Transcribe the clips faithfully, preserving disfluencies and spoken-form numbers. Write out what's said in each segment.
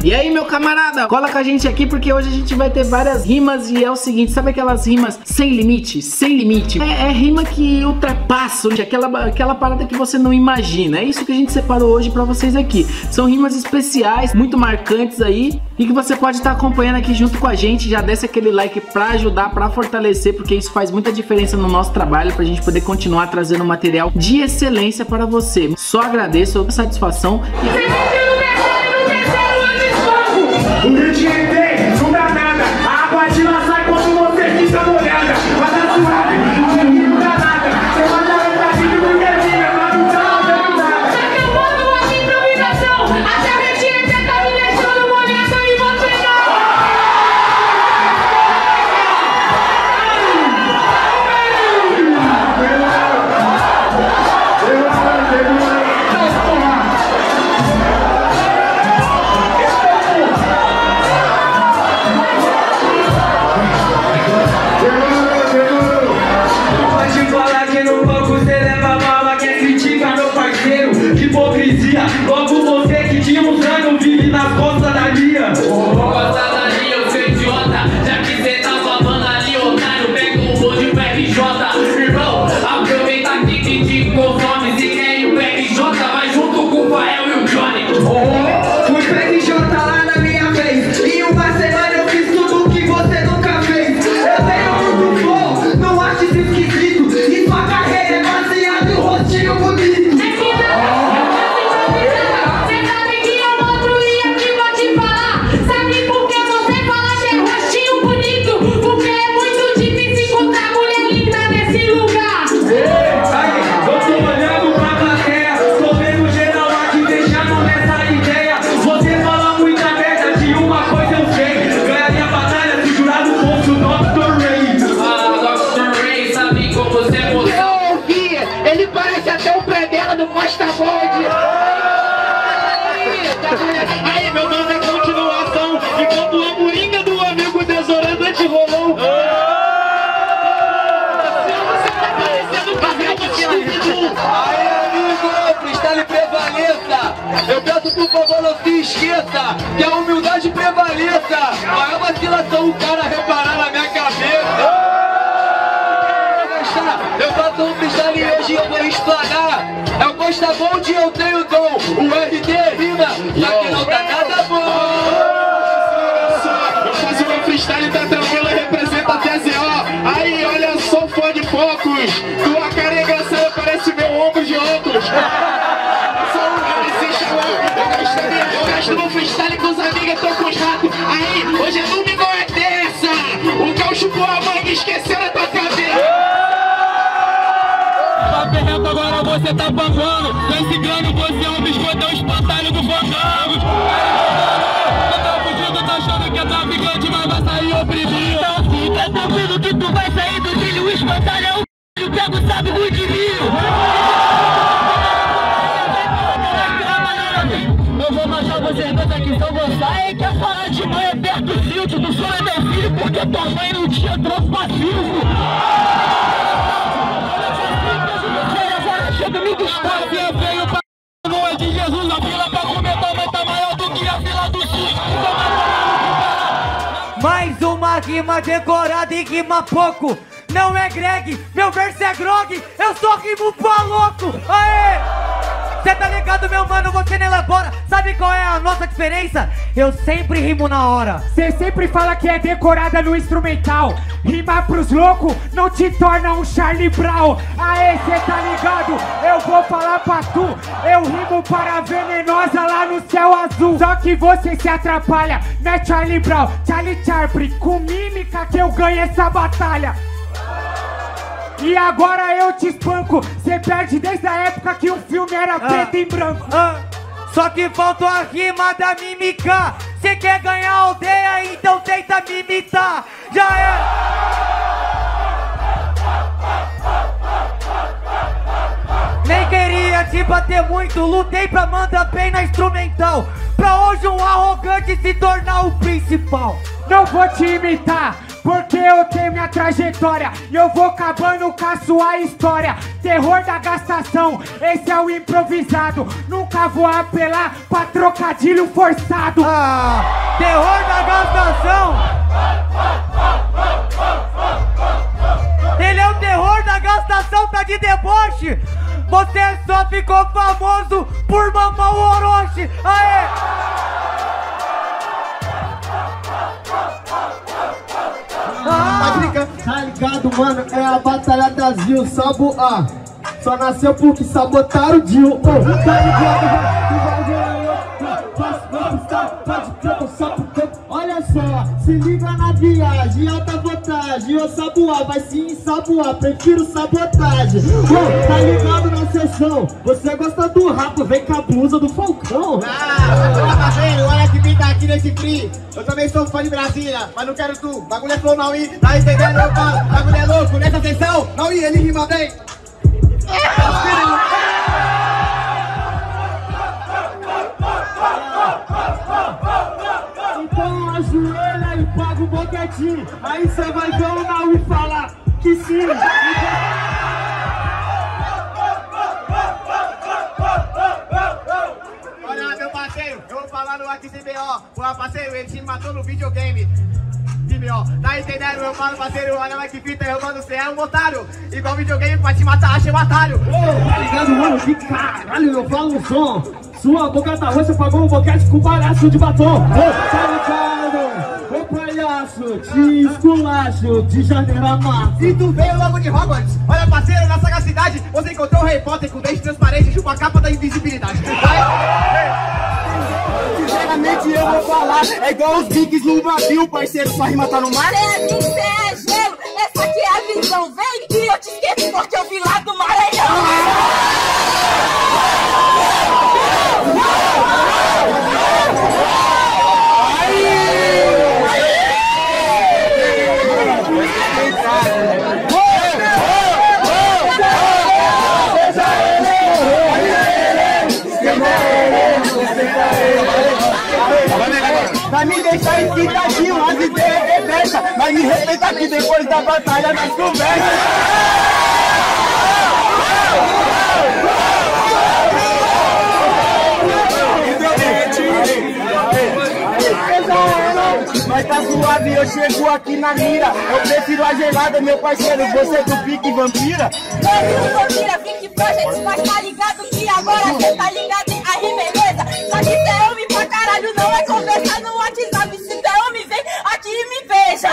E aí, meu camarada, cola com a gente aqui porque hoje a gente vai ter várias rimas e é o seguinte, sabe aquelas rimas sem limite? Sem limite. É, é rima que ultrapassa, aquela, aquela parada que você não imagina. É isso que a gente separou hoje pra vocês aqui. São rimas especiais, muito marcantes aí e que você pode estar acompanhando aqui junto com a gente. Já desce aquele like pra ajudar, pra fortalecer, porque isso faz muita diferença no nosso trabalho, pra gente poder continuar trazendo material de excelência para você. Só agradeço, a satisfação. O Rio tem, não dá nada. A água de lá sai quando você fica molhada. Mas tá suave, não dá nada. Você vai dar metade do guerrinha, mas não tá dando nada. Tá acabando a improvisação. Até a Rio Tem tá me deixando molhada e você logo você que tinha uns anos vive nas costas da Lia. Costas da Lia, eu sou idiota. Já que cê tá babando ali, otário, pega o bonde do R J. Irmão, aproveita aqui que te consome. Se quer ir pro R J, vai junto com o Fael e o Johnny. Oh, fui pro R J lá na minha vez. Em uma semana eu fiz tudo que você nunca fez. Eu tenho muito flow, não acho isso esquisito. E sua carreira é baseada em um rostinho bonito. Costa Gold! Aí, meu nome é continuação. Enquanto a moringa do amigo desodorante rolou. Você tá parecendo papel. Aí, amigo, freestyle prevaleça. Eu peço por favor, não se esqueça que a humildade prevaleça. Maior vacilação o cara reparar na minha cabeça. Eu faço um freestyle e hoje eu vou explanar. É o Costa Gold, eu tenho dom. O R D rima, só que não tá nada bom. Eu faço meu freestyle, tá tranquilo, representa a T Z O. Aí, olha só, fã de focos. Tua cara é engraçada, parece meu ombro de óculos. Sou um M C chalão. Eu gasto meu freestyle com os amigos, tô com chato. Aí, hoje é domingo, é terça. O Cal chupou a manga, esqueceu na tua cabeça. Agora você tá pagando. Com esse grano você é um biscoito, é um espantalho do fandango. Você tá fugindo, tá achando que é traficante, mas vai sair oprimido. Então fica tranquilo que tu vai sair do trilho. O espantalho é o c... pego sabe do desvio. Eu vou matar vocês dois aqui, só vou sair. Quer falar de mãe, aperta o cinto. Tu só é meu filho porque tua mãe não tinha troço passivo. Domingo está, eu venho pra não é de Jesus, a fila pra comer também tá maior do que a fila do SUS. Mais uma rima decorada e rima pouco. Não é Greg, meu verso é grog, eu só rimo pra louco. Aê! Cê tá ligado, meu mano, você não elabora. Sabe qual é a nossa diferença? Eu sempre rimo na hora. Cê sempre fala que é decorada no instrumental. Rimar pros loucos não te torna um Charlie Brown. Aê, cê tá ligado? Eu vou falar pra tu. Eu rimo para a venenosa lá no céu azul. Só que você se atrapalha, não é Charlie Brown, Charlie Chaplin. Com mímica que eu ganho essa batalha. E agora eu te espanco. Cê perde desde a época que o filme era ah, preto e branco. ah. Só que falta a rima da mímica. Cê quer ganhar a aldeia, então tenta me imitar. Já é. Nem queria te bater muito, lutei pra mandar bem na instrumental. Pra hoje um arrogante se tornar o principal. Não vou te imitar, porque eu tenho minha trajetória e eu vou acabando com a sua história. Terror da gastação, esse é o improvisado. Nunca vou apelar pra trocadilho forçado. Ah, terror da gastação. Ele é o terror da gastação, tá de deboche. Você só ficou famoso por mamar o Orochi. Aê! Tá ligado, tá ligado, mano? É a batalha das Zil, Sabu A. Só nasceu porque sabotaram o Dio. Oh, tá ligado, olha só, se liga na viagem, alta vantagem. Ô Sabuá, vai se ensaboar, prefiro sabotagem. Oh, tá ligado na sessão, você gosta do rapo, vem com a blusa do Falcão. Ah, velho, olha que quem tá aqui nesse free. Eu também sou fã de Brasília, mas não quero tu. Bagulho é flow, não ir, tá entendendo? Eu falo, bagulho é louco, nessa sessão, não ir, ele rima bem. Então ajoelha e paga o boquetinho. Aí cê vai ver o Nau e falar que sim. Olha, meu parceiro, eu vou falar no X B O. Pô, parceiro, ele te matou no videogame. Tá entendendo, meu mano, parceiro? Olha lá que fita, eu mando, você é um otário. Igual videogame pra te matar, achei um atalho. Ô, tá ligado, mano? Que caralho, eu falo no som. Sua boca tá roxa, pagou um boquete com palhaço de batom. Ô, tá ligado? Ô, palhaço, te esculacho de janeiro a março. E tu veio logo de Hogwarts. Olha, parceiro, na sagacidade, você encontrou o Harry Potter com dente transparente e chupa a capa da invisibilidade. Vai. Sinceramente eu vou falar, é igual os bigs no navio, parceiro, sua rima tá no mar. Cê é bicho, cê é gelo, essa aqui é a visão. Vem que eu te esqueço porque eu vim lá do Maranhão. Vai me deixar excitadinho, as ideias reversa. Vai me respeitar aqui depois da batalha nas conversas. Mas tá suave, eu chego aqui na mira. Eu prefiro a gelada, meu parceiro, você do pique vampira. Eu sou vampira, Vicky Project, mas tá ligado que agora cê tá ligado em aí, beleza? Só que cê é homem pra caralho, não é conversar no WhatsApp. Se cê é homem, vem aqui e me veja.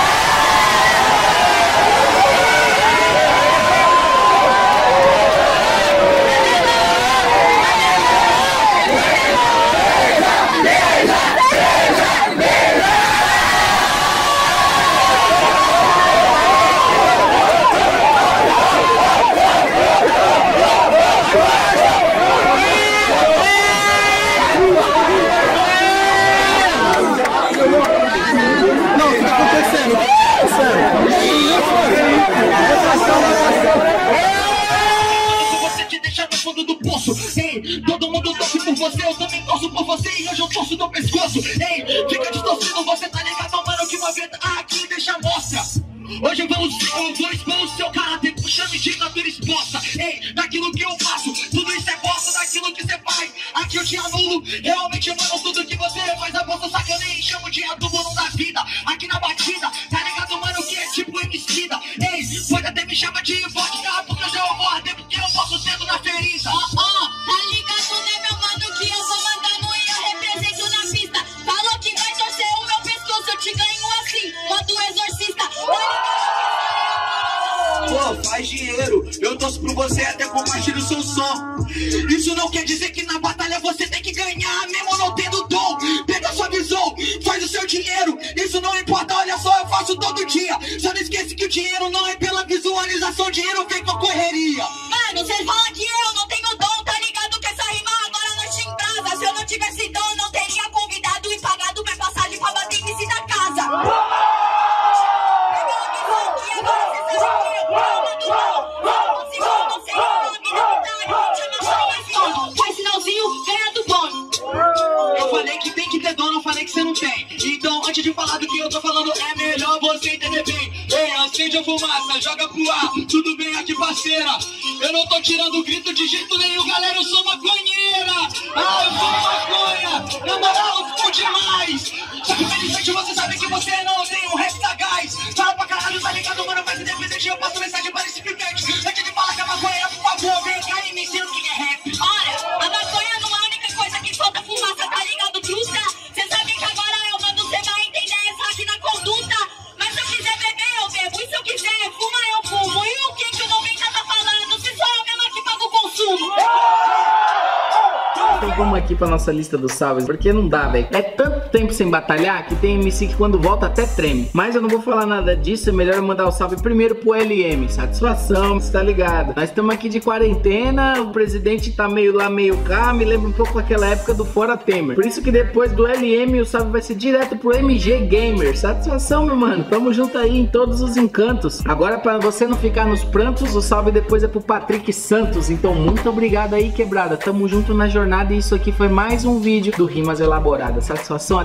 Você te deixa no fundo do poço. Ei, todo mundo torce por você, eu também torço por você e hoje eu torço no pescoço. Ei, fica distorcendo, você tá ligado, mano, que uma vez aqui deixa a mostra. Hoje eu vou, eu vou expor o seu caráter, puxando de natura exposta. Ei, daquilo que eu faço, tudo isso é bosta, daquilo que você faz. Aqui eu te anulo, realmente, mano, tudo que você faz é bosta, sacaneia e chamo de adubo no da vida. Aqui na batida, tá ligado, mano, que é tipo esquida. Ei, pode até me chamar de vodka, porque eu já vou arder, porque eu posso sendo na ferida. Ó, ó, tá ligado, né, meu mano, que eu vou mandando e eu represento na pista. Falou que vai torcer o meu pescoço, eu te ganho assim, quanto exorcista. Pô, faz dinheiro, eu torço por você até compartilho o seu som. Isso não quer dizer que na batalha você tem que ganhar, mesmo não tendo dom. Pega sua visão, faz o seu dinheiro. Isso não importa, olha só, eu faço todo dia. Só não esquece que o dinheiro não é pela visualização, o dinheiro vem com a correria. Mano, vocês falam que eu não tenho dom, tá ligado que essa rima agora nós te embrasa. Se eu não tivesse dom, não teria convidado e pagado minha passagem pra bater em si da casa. Faz sinalzinho, ganha do bônus. Eu falei que tem que ter dom, não falei que você não tem. Então, antes de falar do que eu tô falando, é melhor você entender. acende a fumaça, joga pro ar, tudo bem aqui, parceira. Eu não tô tirando grito de jeito nenhum, galera, eu sou maconheira. Ah, eu sou maconha, na moral, eu fumo demais. Só que felizmente você sabe que você não tem um rap da gás. Fala pra caralho, tá ligado, mano, mas independente eu passo mensagem para esse pipete. Antes de falar que a maconha, por favor, vem cá e me ensina o que é rap. Olha, a maconha não é a única coisa que solta fumaça, tá ligado, truta? Cê sabe que agora eu mando, cê vai entender essa aqui na conduta. Mas se eu quiser beber, eu bebo, e se eu quiser fumar, eu fumo. E o que que o noventa tá falando, se sou eu mesma que pago o consumo? Então vamos aqui pra nossa lista dos salves, porque não dá, velho. É tanto tempo sem batalhar que tem M C que quando volta até treme. Mas eu não vou falar nada disso, é melhor eu mandar o salve primeiro pro L M. Satisfação, você tá ligado? Nós estamos aqui de quarentena, o presidente tá meio lá, meio cá, me lembra um pouco aquela época do Fora Temer. Por isso que depois do L M o salve vai ser direto pro M G Gamer. Satisfação, meu mano. Tamo junto aí em todos os encantos. Agora, pra você não ficar nos prantos, o salve depois é pro Patrick Santos. Então, muito obrigado aí, quebrada. Tamo junto na jornada e isso aqui foi mais um vídeo do Rimas Elaboradas. Satisfação.